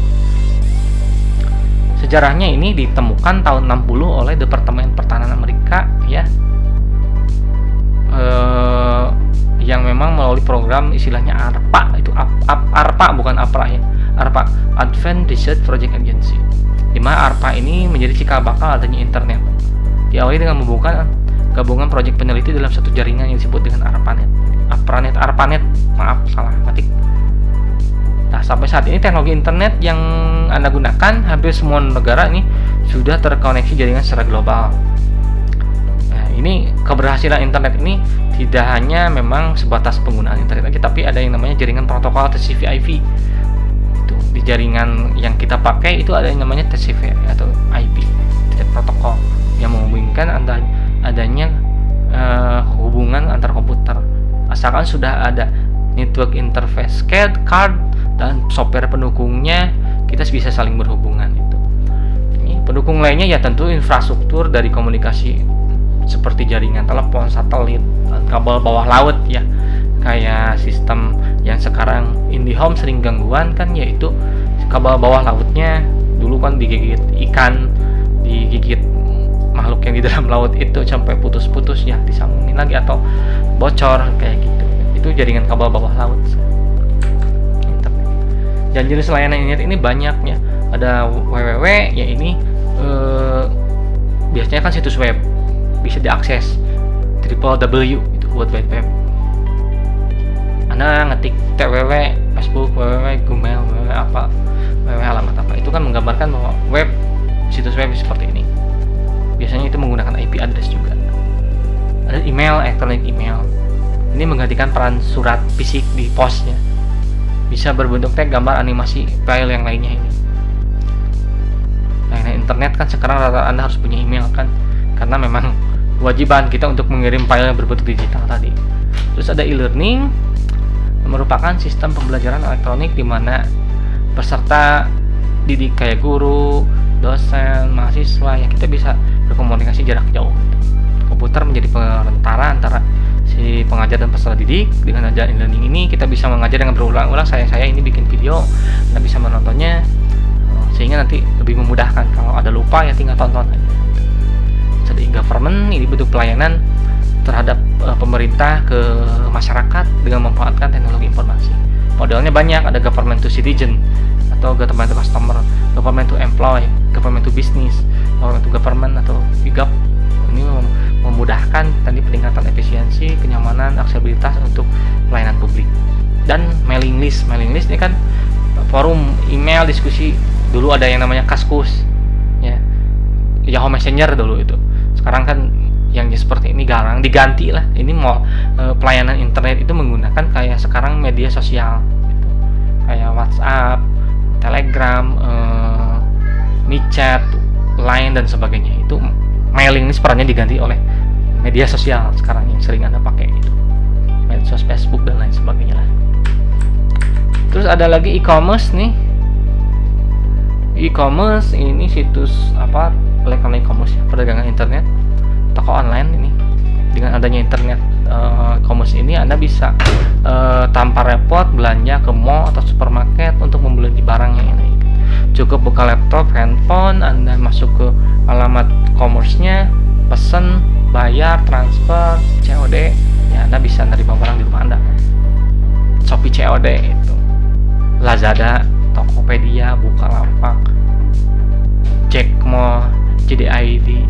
Sejarahnya ini ditemukan tahun enam puluh oleh Departemen Pertahanan Amerika ya, e, yang memang melalui program istilahnya ARPA, itu ARPA bukan APRA ya, ARPA, Advanced Research Project Agency, di mana ARPA ini menjadi cikal bakal adanya internet. Diawali dengan membuka gabungan proyek peneliti dalam satu jaringan yang disebut dengan ARPANET. ARPANET, ARPANET, maaf salah ketik. Nah, sampai saat ini teknologi internet yang Anda gunakan hampir semua negara ini sudah terkoneksi jaringan secara global. Nah, ini keberhasilan internet ini tidak hanya memang sebatas penggunaan internet aja, tapi ada yang namanya jaringan protokol T C P I P. Itu di jaringan yang kita pakai itu ada yang namanya T C P atau I P, protokol yang menghubungkan anda adanya uh, hubungan antar komputer, asalkan sudah ada network interface card dan software pendukungnya, kita bisa saling berhubungan. Itu ini pendukung lainnya ya tentu infrastruktur dari komunikasi seperti jaringan telepon, satelit, kabel bawah laut ya, kayak sistem yang sekarang IndiHome sering gangguan kan, yaitu kabel bawah lautnya dulu kan digigit ikan, digigit makhluk yang di dalam laut itu sampai putus-putus ya, disambungin lagi atau bocor kayak gitu. Itu jaringan kabel bawah laut. Internet. Dan jenis layanan internet ini banyak ya. Ada www ya, ini eh, biasanya kan situs web bisa diakses, triple W itu World Wide Web. Anda ngetik www Facebook, www Gmail, www apa, www alamat apa, itu kan menggambarkan bahwa web situs web seperti ini. Biasanya itu menggunakan I P address juga. Ada email, elektronik email. Ini menggantikan peran surat fisik di posnya. Bisa berbentuk teks, gambar, animasi, file yang lainnya ini. Nah, internet kan sekarang rata-rata Anda harus punya email kan, karena memang kewajiban kita untuk mengirim file yang berbentuk digital tadi. Terus ada e-learning, merupakan sistem pembelajaran elektronik di mana peserta didik kayak guru, dosen, mahasiswa ya, kita bisa berkomunikasi jarak jauh. Komputer menjadi perantara antara si pengajar dan peserta didik. Dengan ajaran e-learning ini kita bisa mengajar dengan berulang-ulang. Saya saya ini bikin video, Anda bisa menontonnya sehingga nanti lebih memudahkan. Kalau ada lupa ya tinggal tonton aja. Jadi government ini bentuk pelayanan terhadap uh, pemerintah ke masyarakat dengan memanfaatkan teknologi informasi. Modelnya banyak, ada government to citizen atau government to customer, government to employee, government to business, government to government atau G A P. Ini mem memudahkan tadi peningkatan efisiensi, kenyamanan, aksesibilitas untuk pelayanan publik. Dan mailing list, mailing list ini kan forum email diskusi. Dulu ada yang namanya Kaskus, ya, Yahoo Messenger dulu itu. Sekarang kan yang seperti ini garang diganti lah. Ini mau e, pelayanan internet itu menggunakan kayak sekarang media sosial, gitu. Kayak WhatsApp, Telegram, e, MiChat, Line dan sebagainya. Itu mailing list perannya diganti oleh media sosial sekarang yang sering Anda pakai itu, medsos, Facebook dan lain sebagainya lah. Terus ada lagi e-commerce nih. E-commerce ini situs apa, elektronik commerce ya, perdagangan internet, toko online ini. Dengan adanya internet uh, commerce ini Anda bisa uh, tanpa repot belanja ke mall atau supermarket untuk membeli barang yang ini. Cukup buka laptop, handphone, Anda masuk ke alamat commerce-nya, pesen, bayar, transfer, C O D, ya Anda bisa nerima barang di rumah Anda. Shopee C O D itu, Lazada, Tokopedia, Bukalapak, Jack Mall, J D I D,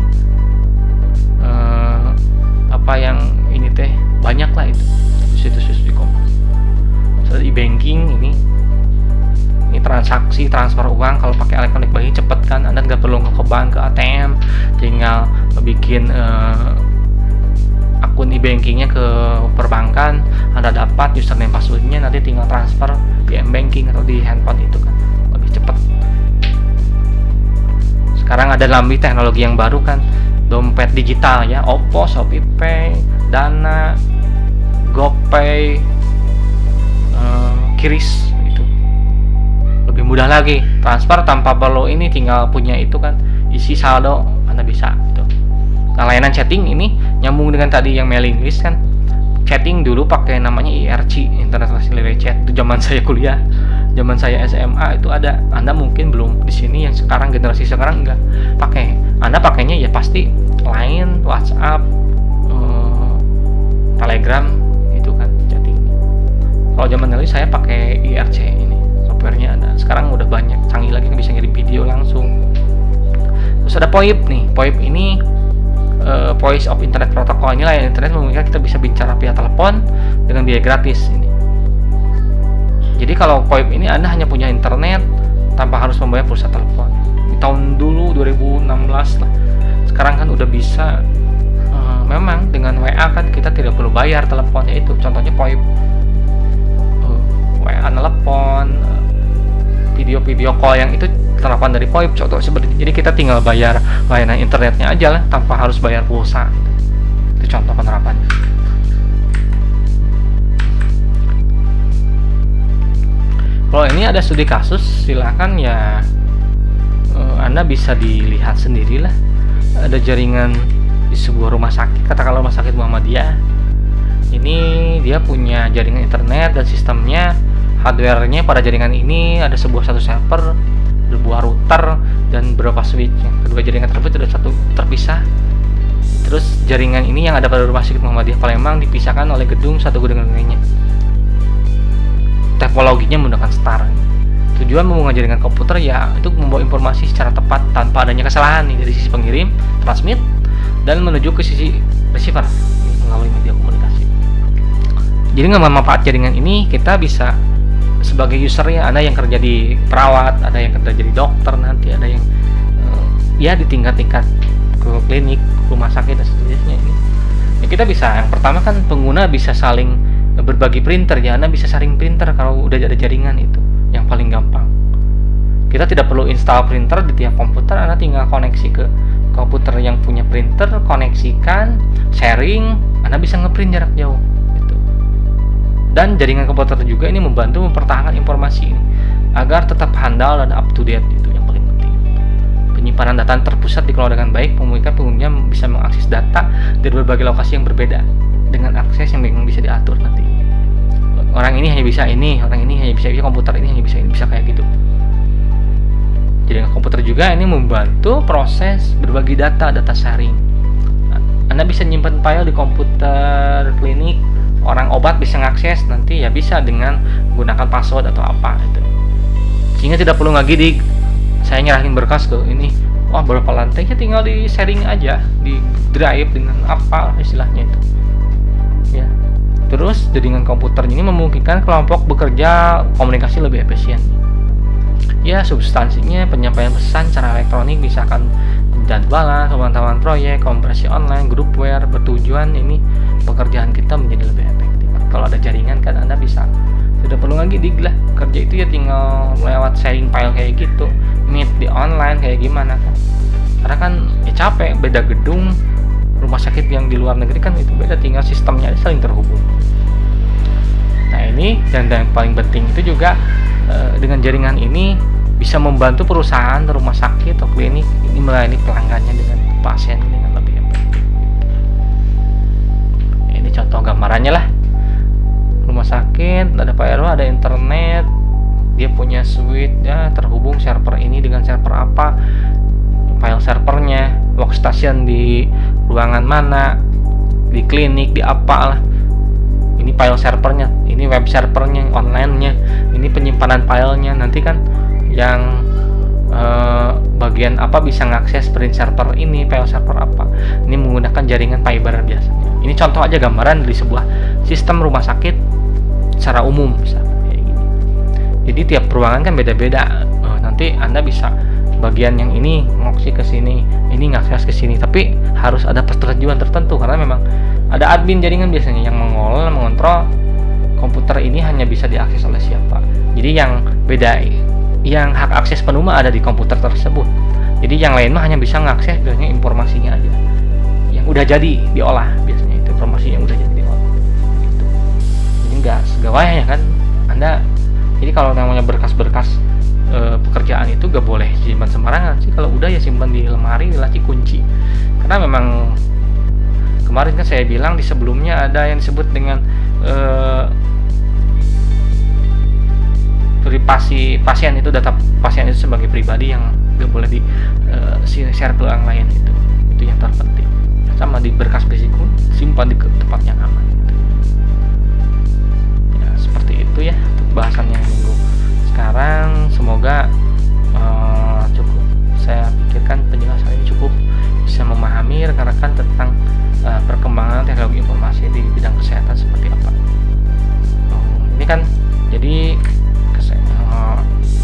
uh, apa yang ini teh banyak lah itu situs-situs e-commerce. Terus e-banking ini, ini transaksi transfer uang kalau pakai elektronik banking cepet kan, Anda nggak perlu ke bank, ke A T M, tinggal bikin uh, akun e-bankingnya ke perbankan, Anda dapat username passwordnya, nanti tinggal transfer di m-banking atau di handphone itu kan lebih cepat. Sekarang ada lebih teknologi yang baru kan, dompet digital ya, Oppo, ShopeePay, Dana, GoPay, uh, Kris itu lebih mudah lagi transfer tanpa perlu ini, tinggal punya itu kan, isi saldo Anda bisa gitu. Nah, layanan chatting ini nyambung dengan tadi yang mailing list kan. Chatting dulu pakai namanya I R C, Internet Relay Chat, itu zaman saya kuliah, zaman saya S M A itu ada. Anda mungkin belum di sini, yang sekarang generasi sekarang enggak pakai. Anda pakainya ya pasti Line, WhatsApp, uh, Telegram itu kan chatting. Kalau zaman dulu saya pakai I R C ini, softwarenya ada. Sekarang udah banyak, canggih lagi kan, bisa ngirim video langsung. Terus ada VoIP nih, VoIP ini Uh, Voice of Internet Protocol, ini layanan internet memungkinkan kita bisa bicara via telepon dengan biaya gratis ini. Jadi kalau VoIP ini Anda hanya punya internet tanpa harus membayar pulsa telepon. Di tahun dulu dua ribu enam belas lah. Sekarang kan udah bisa, uh, memang dengan W A kan kita tidak perlu bayar teleponnya itu. Contohnya VoIP, uh, W A telepon, uh, video-video call yang itu terapan dari VoIP, contoh seperti ini. Jadi kita tinggal bayar layanan internetnya aja lah, tanpa harus bayar pulsa. Itu contoh penerapannya. Kalau ini ada studi kasus, silakan ya, uh, Anda bisa dilihat sendirilah. Ada jaringan di sebuah rumah sakit, katakanlah rumah sakit Muhammadiyah. Ini dia punya jaringan internet dan sistemnya, hardware-nya pada jaringan ini ada sebuah satu server, sebuah router, dan beberapa switch. Kedua jaringan tersebut sudah satu terpisah. Terus jaringan ini yang ada pada Rumah Sakit Muhammadiyah Palembang dipisahkan oleh gedung satu gedung dengan lainnya. Topologinya menggunakan star. Tujuan membangun jaringan komputer ya untuk membawa informasi secara tepat tanpa adanya kesalahan nih, dari sisi pengirim, transmit, dan menuju ke sisi receiver melalui media komunikasi. Jadi dengan memanfaat jaringan ini kita bisa sebagai usernya, ada yang kerja di perawat, ada yang kerja jadi dokter, nanti ada yang uh, ya di tingkat-tingkat ke klinik, rumah sakit dan seterusnya ini. Ya, kita bisa, yang pertama kan pengguna bisa saling berbagi printer ya, Anda bisa sharing printer kalau udah ada jaringan, itu yang paling gampang. Kita tidak perlu install printer di tiap komputer, Anda tinggal koneksi ke komputer yang punya printer, koneksikan, sharing, Anda bisa ngeprint jarak jauh. Dan jaringan komputer juga ini membantu mempertahankan informasi ini agar tetap handal dan up to date, itu yang paling penting. Penyimpanan data terpusat dikelola dengan baik, memungkinkan pengguna bisa mengakses data dari berbagai lokasi yang berbeda dengan akses yang bisa diatur nanti. Orang ini hanya bisa ini, orang ini hanya bisa ini, komputer ini hanya bisa ini, bisa kayak gitu. Jaringan komputer juga ini membantu proses berbagi data, data sharing. Anda bisa nyimpan file di komputer klinik, orang obat bisa mengakses nanti ya bisa dengan menggunakan password atau apa itu. Sehingga tidak perlu lagi di saya nyerahin berkas ke ini, wah berapa lantainya, tinggal di sharing aja di drive dengan apa istilahnya itu. Ya. Terus jaringan komputer ini memungkinkan kelompok bekerja komunikasi lebih efisien. Ya, substansinya penyampaian pesan secara elektronik, misalkan jadwalan, pemantauan proyek, kompresi online, groupware, bertujuan ini pekerjaan kita menjadi lebih efektif. Kalau ada jaringan kan Anda bisa, tidak perlu lagi dig lah, kerja itu ya tinggal lewat sharing file kayak gitu, meet di online kayak gimana kan. Karena kan ya capek, beda gedung, rumah sakit yang di luar negeri kan itu beda, tinggal sistemnya saling terhubung. Nah ini, dan yang paling penting itu juga eh, dengan jaringan ini bisa membantu perusahaan, rumah sakit atau klinik ini melayani pelanggannya dengan pasien dengan lebih efektif. Ini contoh gambarannya lah. Rumah sakit ada P R O, ada internet, dia punya switch ya, terhubung server ini dengan server apa, file servernya, workstation di ruangan mana, di klinik di apa lah. Ini file servernya, ini web servernya, online-nya, ini penyimpanan filenya. Nanti kan yang eh, bagian apa bisa mengakses print server ini, file server apa. Ini menggunakan jaringan fiber biasanya. Ini contoh aja gambaran dari sebuah sistem rumah sakit secara umum misalnya kayak gini. Jadi tiap ruangan kan beda-beda. Eh, nanti Anda bisa bagian yang ini ngoksi ke sini, ini ngakses ke sini, tapi harus ada persetujuan tertentu karena memang ada admin jaringan biasanya yang mengelola, mengontrol komputer ini hanya bisa diakses oleh siapa. Jadi yang beda, yang hak akses penuh ada di komputer tersebut. Jadi yang lain mah hanya bisa ngakses biasanya informasinya aja yang udah jadi diolah, biasanya itu informasi yang udah jadi diolah gitu. Jadi nggak segawanya kan Anda. Jadi kalau namanya berkas-berkas e, pekerjaan itu gak boleh simpan sembarangan sih. Kalau udah ya simpan di lemari, di laci kunci. Karena memang kemarin kan saya bilang di sebelumnya ada yang disebut dengan e, privasi pasien, itu data pasien itu sebagai pribadi yang gak boleh di e, share ke orang lain, itu itu yang terpenting. Sama di berkas besikun, simpan di tempat yang aman gitu. Ya seperti itu ya untuk bahasannya minggu sekarang. Semoga uh, cukup, saya pikirkan penjelasan ini cukup bisa memahami rekan-rekan tentang uh, perkembangan teknologi informasi di bidang kesehatan seperti apa. Um, ini kan jadi uh,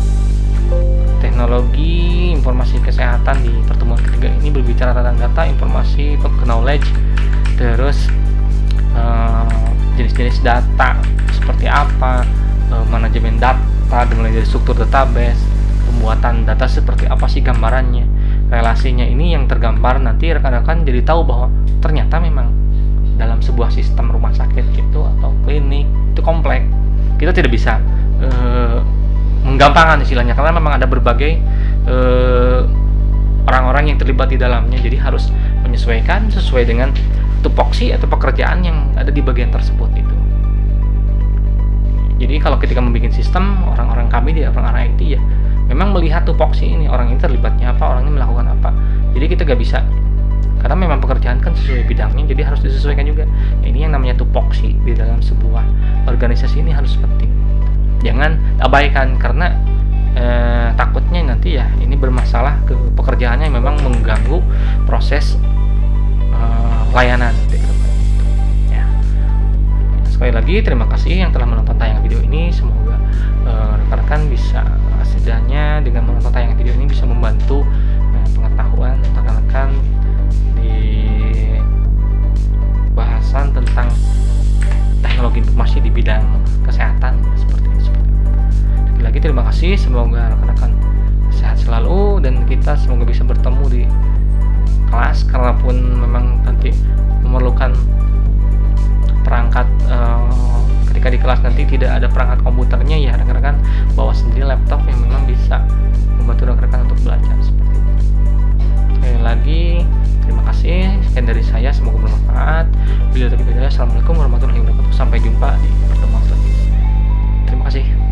teknologi informasi kesehatan di pertemuan ketiga ini berbicara tentang data, informasi, knowledge, terus uh, jenis-jenis data seperti apa, uh, manajemen data, mulai dari struktur database, pembuatan data seperti apa sih gambarannya, relasinya. Ini yang tergambar nanti rekan-rekan jadi tahu bahwa ternyata memang dalam sebuah sistem rumah sakit itu atau klinik itu kompleks. Kita tidak bisa uh, menggampangkan istilahnya, karena memang ada berbagai uh, orang-orang yang terlibat di dalamnya. Jadi harus menyesuaikan sesuai dengan tupoksi atau pekerjaan yang ada di bagian tersebut itu. Jadi kalau ketika membuat sistem, orang-orang kami di orang-orang I T ya memang melihat tupoksi ini, orang ini terlibatnya apa, orang ini melakukan apa. Jadi kita gak bisa, karena memang pekerjaan kan sesuai bidangnya, jadi harus disesuaikan juga. Ini yang namanya tupoksi di dalam sebuah organisasi ini harus penting. Jangan abaikan, karena eh, takutnya nanti ya ini bermasalah ke pekerjaannya yang memang mengganggu proses eh, layanan gitu. Ya. Sekali lagi terima kasih yang telah menonton tayangan video ini. Semoga eh, rekan-rekan bisa setidaknya dengan menonton tayangan video ini bisa membantu eh, pengetahuan rekan-rekan di bahasan tentang teknologi informasi di bidang kesehatan seperti ini. Sekali lagi terima kasih, semoga rekan-rekan sehat selalu dan kita semoga bisa bertemu di kelas. Karena pun memang nanti memerlukan perangkat uh, ketika di kelas nanti tidak ada perangkat komputernya, ya rekan-rekan bawa sendiri laptop yang memang bisa membantu rekan-rekan untuk belajar seperti itu. Sekali lagi terima kasih, sekian dari saya, semoga bermanfaat. Bila terkait, assalamualaikum warahmatullahi wabarakatuh. Sampai jumpa di pertemuan selanjutnya. Terima kasih.